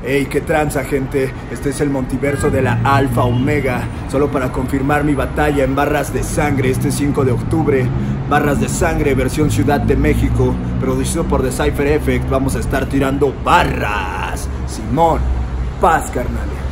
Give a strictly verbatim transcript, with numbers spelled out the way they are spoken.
Ey, qué tranza, gente. Este es el multiverso de la Alfa Omega. Solo para confirmar mi batalla en Barras de Sangre este cinco de octubre. Barras de Sangre, versión Ciudad de México, producido por The Cypher Effect. Vamos a estar tirando barras. Simón, paz, carnales.